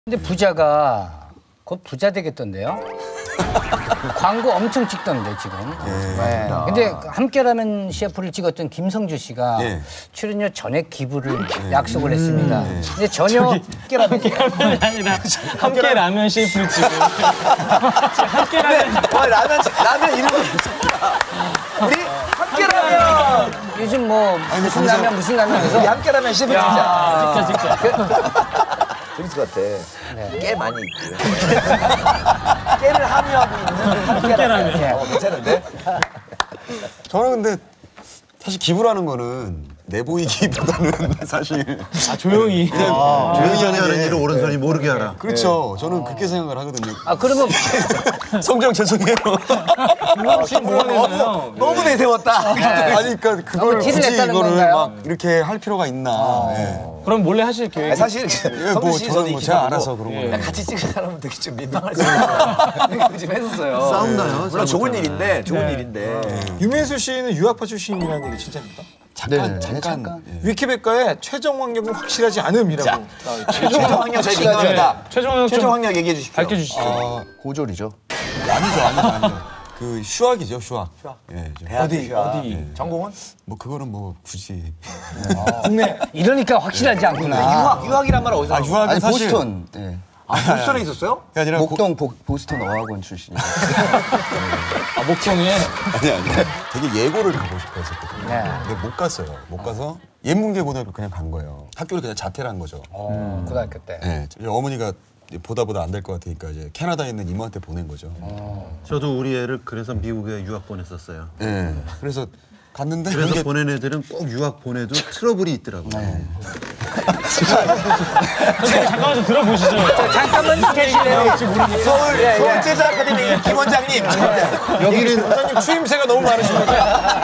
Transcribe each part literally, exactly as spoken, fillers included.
근데 부자가 곧 부자 되겠던데요? 광고 엄청 찍던데 지금. 예. 네. 근데 함께라면 씨에프를 찍었던 김성주 씨가 예. 출연료 전액 기부를 예. 약속을 했습니다. 음. 근데 전혀 함께라면 함께라면이 아니라 함께라면 씨에프를 찍은. 함께라면. 와 라면 라면 이름이 우리 함께라면. 요즘 뭐 아니, 무슨 거기서, 라면 무슨 라면 해서 함께라면 씨에프 진짜. 진짜 진짜. 재밌을 것 같아. 네. 깨 많이 있고요. 깨를 함유하고 있는 함께라면. 어, 괜찮은데? 저는 근데 사실 기부라는 거는 내보이기보다는 사실 아 조용히 그냥 아, 조용히 하는 일을 오른손이 모르게 하라. 그렇죠. 네. 저는 그렇게 생각을 하거든요. 아 그러면 성정 죄송해요. 너무, 너무 내세웠다. 네. 아니 그러니까 그걸 굳이 이거를 건가요? 막 이렇게 할 필요가 있나. 아. 네. 그럼 몰래 하실 계획? 사실 예, 뭐 저는 뭐 제가 알아서 그런 예. 거예요. 같이 찍은 사람은 되게 좀 민망할 수 있는 좀 했었어요. 싸움나요? 물론 좋은 일인데 좋은 네. 일인데. 네. 유민수 씨는 유학파 출신이라는 얘기 진짜입니까? 잠깐 네, 잠깐. 잠깐. 예. 위키백과에 최종 학력은 확실하지 않음이라고. 최종 학력 저희 민감합니다. 최종 학력 최종 학력 얘기해 주십시오. 밝혀주시죠. 아, 고졸이죠. 아니죠, 아니죠, 아니죠. 그 휴학이죠, 휴학. 휴학. 예, 어디 어디 예. 전공은? 뭐 그거는 뭐 굳이. 국내 이러니까 확실하지 않구나. 유학 유학이란 말 어디서? 아, 유학은 아니 사실 보스턴. 네. 아, 보스턴에 있었어요? 그게 아니라 목동 보, 보스턴 어학원 출신이에요. 아 목동에. 아니 아니 되게 예고를 가고 싶어 했었거든요. 네. 근데 못 갔어요. 못 가서 예문계 고등학교 그냥 간 거예요. 학교를 그냥 자퇴를 한 거죠. 어, 고등학교 때. 네. 어머니가 보다 보다 안 될 것 같으니까 이제 캐나다에 있는 이모한테 보낸 거죠. 저도 우리 애를 그래서 미국에 유학 보냈었어요. 네. 그래서 갔는데 그래서 이게 보낸 애들은 꼭 유학 보내도 트러블이 있더라고요. 선생님 잠깐만 좀 들어보시죠. 잠깐만 계실래요? 서울 서울 재즈 아카데미 김 원장님. 여기는 원장님 추임새가 너무 많으십니다.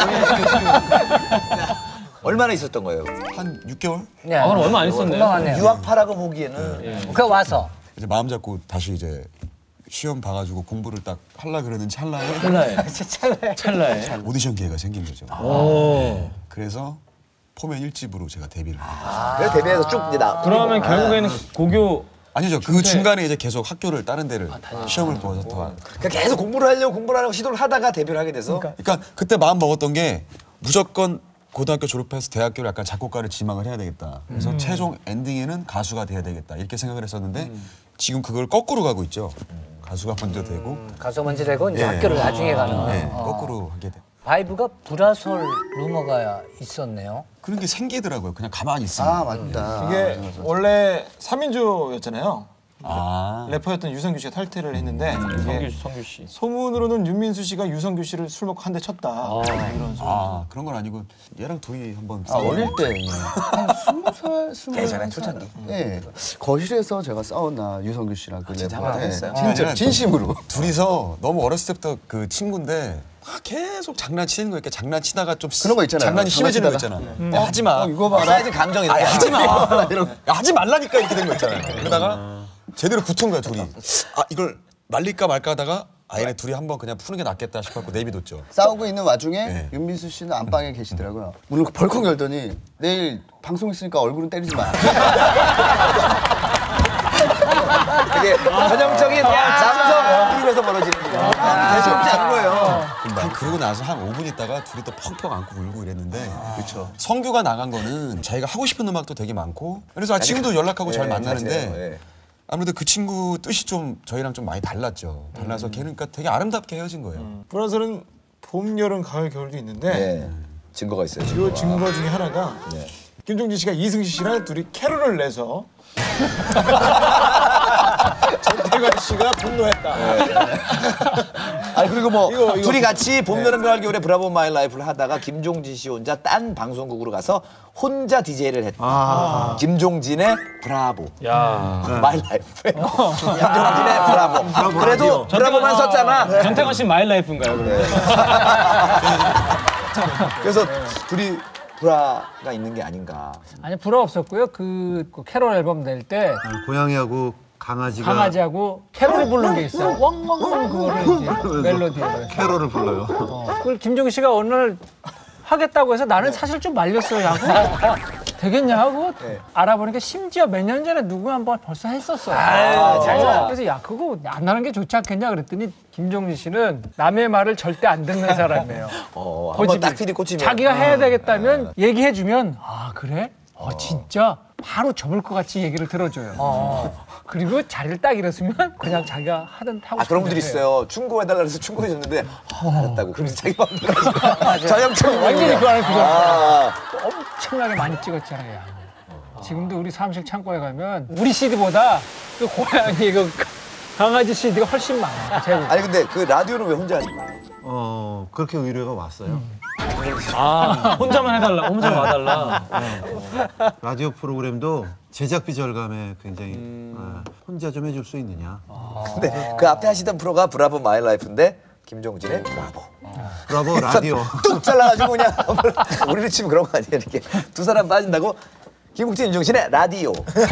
얼마나 있었던 거예요? 한 육 개월? 네. 아 그럼 얼마 안 있었네요. 건강하네요. 유학파라고 보기에는 그 와서 이제 마음 잡고 다시 이제 시험 봐가지고 공부를 딱 하려 그러는 찰나에 찰나에. 찰나에. 찰나에. 오디션 기회가 생긴 거죠. 오. 그래서 포면 일 집으로 제가 데뷔를 한 거죠. 아, 그래서 데뷔해서 쭉 이제 나. 그러면 결국에는 고교. 아니죠. 그 중간에 이제 계속 학교를 다른 데를 시험을 보아서 더. 그러니까 계속 공부를 하려고 공부를 하려고 시도를 하다가 데뷔를 하게 돼서. 그러니까 그때 마음 먹었던 게 무조건 고등학교 졸업해서 대학교를 약간 작곡가를 지망을 해야 되겠다. 그래서 음. 최종 엔딩에는 가수가 돼야 되겠다. 이렇게 생각을 했었는데 음. 지금 그걸 거꾸로 가고 있죠. 가수가 먼저 되고 음, 가수 먼저 되고 이제 예. 학교를 나중에 가는. 네, 어. 거꾸로 하게 돼. 바이브가 불화설 루머가 있었네요. 그런 게 생기더라고요. 그냥 가만히 있으면. 아 맞다. 이게 원래 삼인조였잖아요. 아. 래퍼였던 유성규 씨가 탈퇴를 했는데 성규 이게 씨, 성규 씨. 소문으로는 윤민수 씨가 유성규 씨를 술 먹고 한 대 쳤다. 이런 소문. 아 그런 건 아니고 얘랑 둘이 한번 아, 어릴 때 한 스무 살, 스무 예전에 살. 초창기. 네. 거실에서 제가 싸웠나 유성규 씨랑 그 진짜 래퍼한테. 한번 했어요? 진짜 아, 진심으로. 둘이서 너무 어렸을 때부터 그 친구인데 막 계속 장난치는 거 이렇게 장난치다가 좀 그런 거 있잖아요. 장난이 심해지는 거 장난치다가. 있잖아. 야, 하지 마. 어, 이거 봐라. 사이즈 감정이. 아니, 하지 마. 이런. 야, 하지 말라니까 이렇게 된 거 있잖아요. 그러다가 제대로 붙은 거야 둘이. 아 이걸 말릴까 말까 하다가 아 얘네 둘이 한번 그냥 푸는 게 낫겠다 싶어서 내비뒀죠. 싸우고 있는 와중에 네. 윤민수 씨는 안방에 계시더라고요. 문을 벌컥 열더니 내일 방송 있으니까 얼굴은 때리지 마. 되게 전형적인 남성 입에서 벌어지는 거. 대수롭지 않은 거예요. 한 그러고 나서 한 오 분 있다가 둘이 또 펑펑 안고 울고 이랬는데 그렇죠. 성규가 나간 거는 자기가 하고 싶은 음악도 되게 많고 그래서 아, 지금도 연락하고 잘 예, 만나는데 맞아요. 예. 아무래도 그 친구 뜻이 좀 저희랑 좀 많이 달랐죠. 달라서 걔는 그러니까 되게 아름답게 헤어진 거예요. 음. 불화설은 봄, 여름, 가을, 겨울도 있는데 네. 증거가 있어요. 이 증거가. 증거 중에 하나가 네. 김종진 씨가 이승시 씨랑 둘이 캐롤을 내서 전태관 씨가 분노했다. 아니 그리고 뭐 이거, 이거 둘이 같이 봄, 여름, 가을, 겨울에 브라보 마이 라이프를 하다가 김종진 씨 혼자 딴 방송국으로 가서 혼자 디제이를 했다. 아. 김종진의 브라보. 야. 마이 라이프에 김종진의 브라보. 그래도 브라보만 썼잖아. 전태관 씨 마이 라이프인가요? 그러면? 그래서 둘이 브라가 있는 게 아닌가. 아니 불화 없었고요. 그, 그 캐롤 앨범 낼 때 고양이하고 강아지가 강아지하고 캐롤을 부른 게 있어요. 웡웡웡 그거를 이제 멜로디로. 캐롤을 불러요. 어, 그걸 김종희 씨가 오늘 하겠다고 해서 나는 사실 좀 말렸어요. 하고 되겠냐 하고 네. 알아보니까 심지어 몇 년 전에 누구 한번 벌써 했었어요. 아, 어, 그래서 야 그거 안 하는 게 좋지 않겠냐 그랬더니 김종진 씨는 남의 말을 절대 안 듣는 사람이에요. 어, 한번 딱 필이 꽂히면 자기가 해야 되겠다면 얘기해주면 아 그래? 어, 진짜 바로 접을 것 같이 얘기를 들어줘요. 어. 그리고 자리를 딱 잃었으면 그냥 자기가 하던 하고 아 그런 분들이 해요. 있어요. 충고해달라 그래서 충고해줬는데 어, 알았다고. 그러면서 자기 마음대로 하시고 전형적인 완전히 그 안에 그거 아, 엄청나게 많이 찍었잖아요. 지금도 우리 사무실 창고에 가면 우리 씨디보다 그 고양이 그 강아지 씨디가 훨씬 많아요. 제가. 아니 근데 그 라디오는 왜 혼자 하신 거예요? 어 그렇게 의뢰가 왔어요. 아 혼자만 해달라. 혼자 와달라. 라디오 프로그램도 제작비 절감에 굉장히 어, 혼자 좀 해줄 수 있느냐. 근데 그 앞에 하시던 프로가 브라보 마이 라이프인데 김종진의 브라보. 브라보 라디오. 뚝 잘라가지고 그냥 우리를 치면 그런 거 아니에요? 이렇게 두 사람 빠진다고 김국진, 윤종신의 라디오.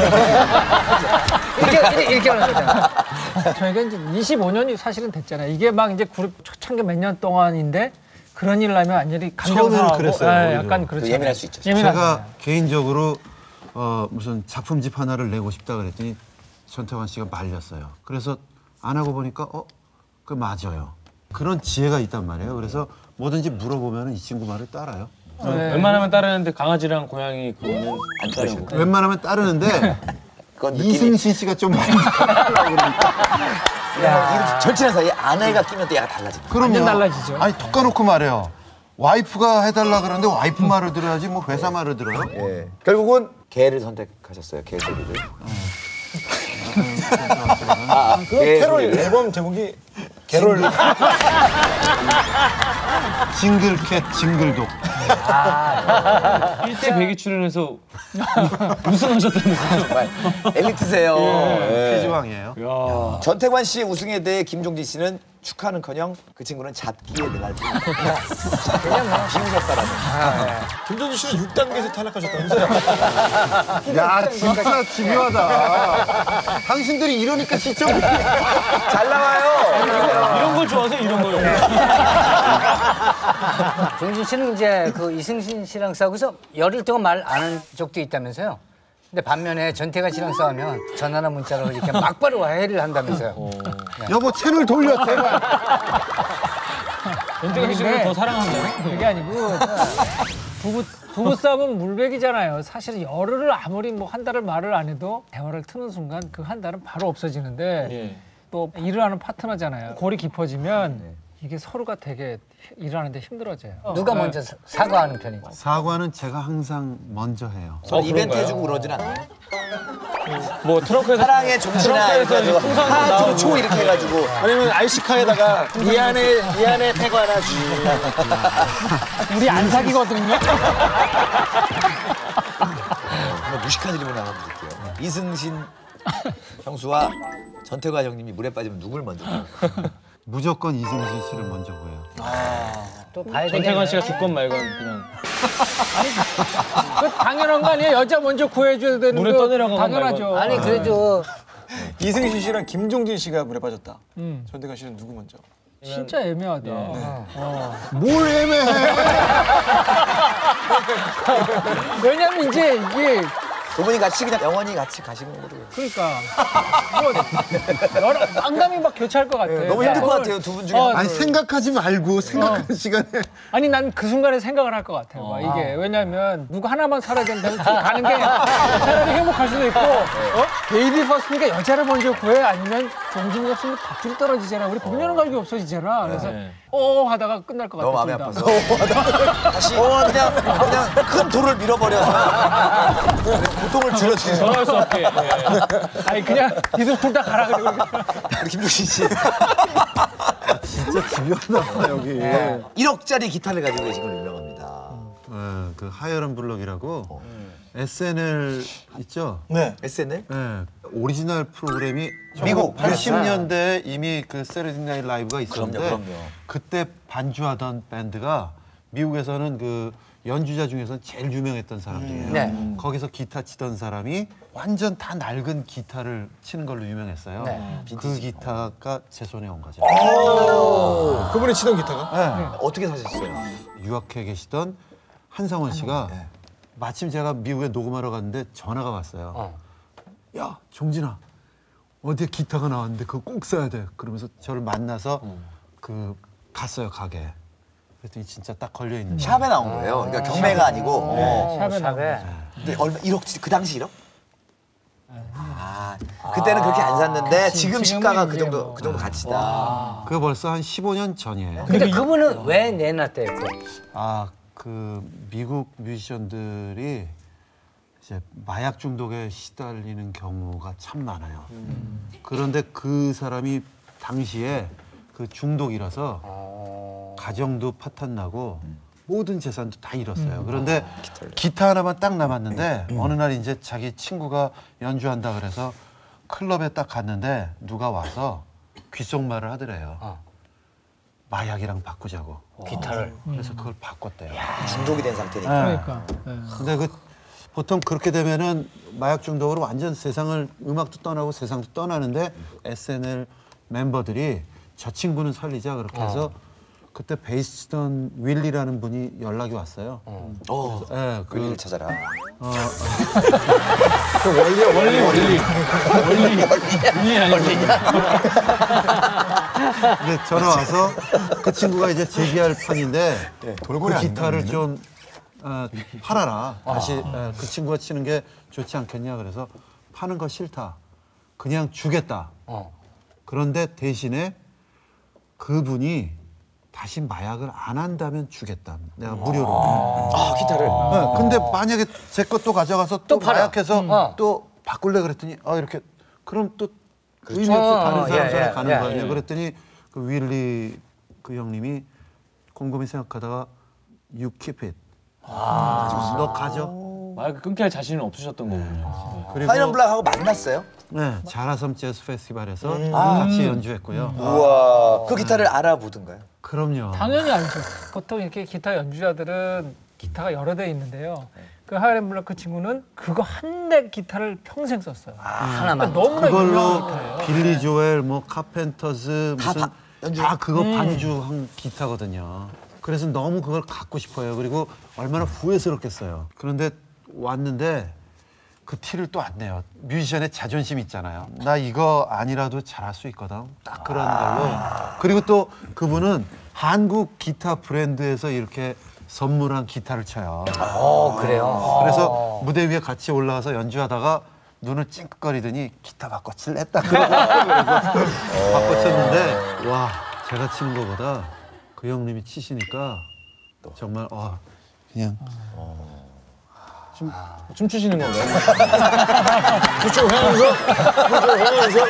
이렇게 이렇게 하는 거잖아. 저희가 이제 이십오 년이 사실은 됐잖아요. 이게 막 이제 그룹 초창기 몇 년 동안인데 그런 일 나면 완전히 감정상하고 처음에는 그랬어요, 예, 오히려. 약간 그렇죠. 예민할 수 있죠. 제가 개인적으로 어, 무슨 작품집 하나를 내고 싶다 그랬더니 전태환 씨가 말렸어요. 그래서 안 하고 보니까 어? 그 맞아요. 그런 지혜가 있단 말이에요. 그래서 뭐든지 물어보면 이 친구 말을 따라요. 네. 웬만하면 따르는데 강아지랑 고양이 그거는 안 따르고. 웬만하면 따르는데 그건 느낌이 이승신 씨가 좀 많이 따르려고 그러니까. 야, 이렇게 절친한 사이에 아내가 끼면 또 얘가 달라집니다. 그럼요. 완전 달라지죠. 아니 톡 까놓고 말해요. 와이프가 해달라 그러는데 와이프 말을 들어야지 뭐 회사 말을 들어요? 예. 결국은 개를 선택하셨어요. 개 소리를. 아, 그 캐롤 앨범 제목이 캐롤. 징글캣 징글독. 일 대 백이 출연해서 우승하셨다면서요? 정말 엘리트세요. 예. 퀴즈왕이에요. 야. 전태관 씨의 우승에 대해 김종진 씨는 축하는커녕 그 친구는 잡기에 능할 뿐이다. 그냥 뭐 비웃었다라는. 김종진 씨는 육 단계에서 탈락하셨다면서요? 야 진짜 집요하다. 당신들이 이러니까 진짜 잘 나와요. 이런 걸 좋아하세요? 이런 거요? 종진 씨는 이제 그 이승신 씨랑 싸우고서 열흘 동안 말 안 한 적도 있다면서요. 근데 반면에 전태관 씨랑 싸우면 전화나 문자로 이렇게 막바로 화해를 한다면서요. 여보 채널 돌려 제발. 전태관 씨를 더 사랑한다요? 그게 아니고 부부 부부 싸움은 물백이잖아요. 사실 열흘을 아무리 뭐 한 달을 말을 안 해도 대화를 트는 순간 그 한 달은 바로 없어지는데 예. 또 일을 하는 파트너잖아요. 골이 깊어지면 이게 서로가 되게 일하는데 힘들어져요. 누가 먼저 사- 사과하는 편이죠? 사과는 제가 항상 먼저 해요. 전 어, 이벤트 그런가요? 해주고 그러진 않아요. 뭐 트렁크에서 사랑의 종신아 이렇게 해가지고 풍선 하종초 이렇게 해가지고 아니면 아이시카에다가 미안해 미안해 태고 하나 주. 우리 안 사귀거든요. 정말 무식한 질문 하나 드릴게요. 이승신 형수와 전태관 형님이 물에 빠지면 누굴 먼저 봐요? 무조건 이승신 씨를 먼저 보여요. 또 봐야 되겠네. 전태관 씨가 죽건 말건 그냥 그 당연한 거 아니에요? 여자 먼저 구해줘야 되는 물에 거 떠내려가건 당연하죠. 아니 그래도 이승신 씨랑 김종진 씨가 물에 빠졌다. 음. 전태관 씨는 누구 먼저? 진짜 애매하다. 뭘 애매해? 왜냐면 이제 이게 두 분이 같이 그냥 영원히 같이 가시는 거로. 그러니까 뭐 여러 망감이 막 교차할 것 같아. 너무 힘들 것 같아요 두 분 중에. 어, 한 아니 분은. 생각하지 말고 생각하는 시간에 아니 난 그 순간에 생각을 할 것 같아요. 막 이게 왜냐면 누구 하나만 살아야 된다면 둘 가는 게 차라리 행복할 수도 있고 어? 베이비 퍼스니까 여자를 먼저 구해 아니면 종진이 없으면 다툴 떨어지잖아. 우리 보려는 갈기 없어지잖아. 그래서 네. 어 하다가 끝날 것 같아. 너무 마음이 둘 다. 아파서 다시 그냥 그냥 큰 돌을 밀어버려서 고통을 줄여주는. 전화할 수 없게. 예. 아니 그냥 니들 둘 다 가라 그러고. 우리 김종신 씨 진짜 집요하다 여기. 일억짜리 기타를 가지고 계신 걸로 유명합니다. 어, 그 하이어런 블럭이라고 에스엔엘 있죠? 네. 에스엔엘? 네. 오리지널 프로그램이 미국 팔십 년대에 이미 그 세러디 나이트 라이브가 있었는데 그럼요, 그럼요. 그때 반주하던 밴드가 미국에서는 그 연주자 중에서는 제일 유명했던 사람들이에요. 네. 거기서 기타 치던 사람이 완전 다 낡은 기타를 치는 걸로 유명했어요. 네. 그 기타가 제 손에 온 거죠. 그분이 치던 기타가? 네. 어떻게 사셨어요? 유학해 계시던 한상원 씨가 마침 제가 미국에 녹음하러 갔는데 전화가 왔어요. 어. 야, 종진아, 어디에 기타가 나왔는데 그거 꼭 사야 돼. 그러면서 저를 만나서 그 갔어요, 가게. 그랬더니 진짜 딱 걸려 있는 거예요. 샵에 나온 거예요. 그러니까 경매가 아니고. 어. 샵에 샵에. 근데 얼마 일억 그 당시 일억? 아, 그때는 그렇게 안 샀는데 지금 시가가 그 정도 그 정도 가치다. 그게 벌써 한 십오 년 전이에요. 근데 그분은 왜 내놨대요? 또? 아, 그 미국 뮤지션들이 이제 마약 중독에 시달리는 경우가 참 많아요. 음. 그런데 그 사람이 당시에 그 중독이라서 어... 가정도 파탄 나고 음. 모든 재산도 다 잃었어요. 음. 그런데 아, 기타 하나만 딱 남았는데 음. 어느 날 이제 자기 친구가 연주한다 그래서 클럽에 딱 갔는데 누가 와서 귓속말을 하더래요. 어. 마약이랑 바꾸자고. 기타를. 그래서 그걸 바꿨대요. 중독이 된 상태니까. 네. 그러니까. 네. 근데 그 보통 그렇게 되면은 마약 중독으로 완전 세상을 음악도 떠나고 세상도 떠나는데 에스엔엘 멤버들이 저 친구는 살리자 그렇게 해서 어. 그때 베이스 치던 윌리라는 분이 연락이 왔어요. 어, 어. 네, 그 윌리를 찾아라. 어, 그 원리 원리 원리 원리 원리 아니야. 근데 전화 와서 그 친구가 이제 재기할 판인데 네, 그 기타를 좀 어, 팔아라. 다시 어, 그 친구가 치는 게 좋지 않겠냐 그래서 파는 거 싫다. 그냥 주겠다. 어. 그런데 대신에 그분이 다시 마약을 안 한다면 주겠다. 내가 무료로. 아, 기타를? 네, 근데 만약에 제 것도 가져가서 또, 또 마약해서 음. 어. 또 바꿀래 그랬더니 아 이렇게 그럼 또 그렇죠. 의미 없이 다른 사람 손에 예, 예, 가는 예, 거 아니야. 예. 그랬더니 그 윌리 그 형님이 곰곰이 생각하다가 You keep it. 아. 너 가져. 마약 끊게 할 자신은 없으셨던 거군요. 아. 그리고 파이널 블락하고 만났어요? 네, 자라섬 재즈 페스티벌에서 음. 같이 음. 연주했고요. 우와, 그 기타를 알아보던가요? 그럼요. 당연히 알죠. 보통 이렇게 기타 연주자들은 기타가 여러 대 있는데요. 그 하이렘 블락 그 친구는 그거 한 대 기타를 평생 썼어요. 아, 하나만. 그러니까 너무나 그걸로 유명한 기타예요. 빌리 조엘, 뭐 카펜터즈 무슨 다, 연주. 다 그거 음. 반주한 기타거든요. 그래서 너무 그걸 갖고 싶어요. 그리고 얼마나 후회스럽겠어요. 그런데 왔는데 그 티를 또 안 내요. 뮤지션의 자존심 있잖아요. 나 이거 아니라도 잘할 수 있거든. 딱 그런 걸로. 그리고 또 그분은 한국 기타 브랜드에서 이렇게 선물한 기타를 쳐요. 어, 그래요? 그래서 무대 위에 같이 올라가서 연주하다가 눈을 찡긋거리더니 기타 바꿔 칠래? 딱 그러고 바꿔 쳤는데 와, 제가 치는 것보다 그 형님이 치시니까 정말 어, 그냥 춤, 춤추시는 건가요? 그쪽 회원에서? 그쪽 회원에서?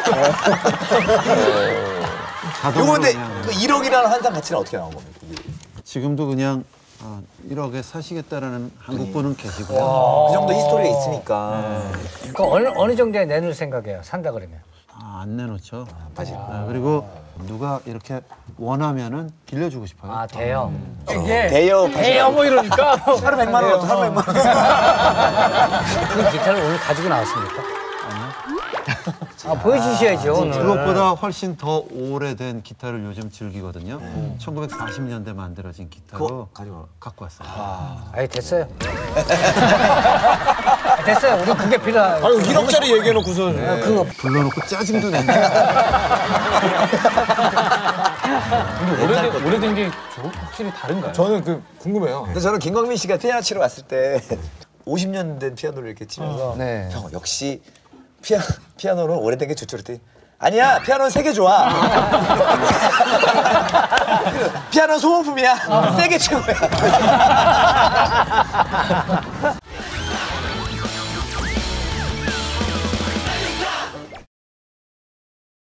이거 근데 그 일억이라는 환상 가치는 어떻게 나온 겁니까? 지금도 그냥 어, 일억에 사시겠다라는 한국분은 계시고요. 그 정도 히스토리가 있으니까. 네. 그 어느, 어느 정도에 내놓을 생각이에요? 산다 그러면? 아, 안 내놓죠. 아, 아, 그리고 누가 이렇게 원하면은 빌려주고 싶어요. 아, 대여. 음. 이게 대여 대여 뭐 이러니까 하루 백만 원, 하루 백만 원. 그 기타를 오늘 가지고 나왔습니까? 아, 보여주셔야죠, 오늘. 그것보다 훨씬 더 오래된 기타를 요즘 즐기거든요. 음. 천구백사십 년대 만들어진 기타로 가지고 갖고 왔어요. 아, 아니, 됐어요. 됐어요. 우리 그게 필요한. 아니, 일억짜리 얘기해놓고서. 네. 그거 불러놓고 짜증도 낸다. 근데 오래된, 오래된 게 확실히 다른가요? 저는 그 궁금해요. 근데 저는 김광민 씨가 피아노 치러 왔을 때 오십 년 된 피아노를 이렇게 치면서 어, 네. 형 역시 피아, 피아노는 오래된 게 좋죠 그랬더니 아니야 피아노는 세게 좋아. 피아노 소모품이야. 세게 최고야.